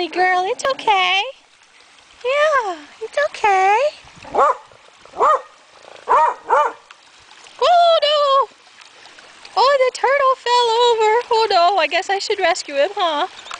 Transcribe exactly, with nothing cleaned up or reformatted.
baby girl. It's okay. Yeah, it's okay. Oh no! Oh, the turtle fell over. Oh no, I guess I should rescue him, huh?